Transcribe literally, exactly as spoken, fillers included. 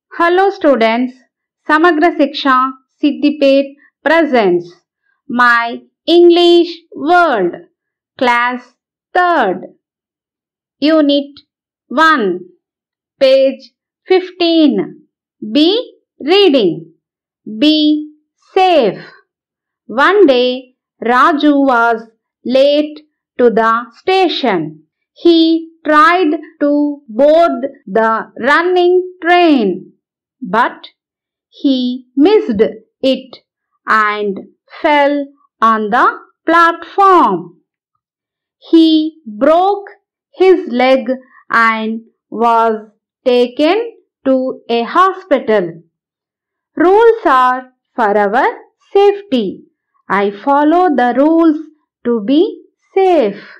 Hello students, Samagra Shiksha Siddipet presents My English World, Class third, Unit one, Page fifteen. Be reading. Be safe. One day, Raju was late to the station. He tried to board the running train, but he missed it and fell on the platform. He broke his leg and was taken to a hospital. Rules are for our safety. I follow the rules to be safe.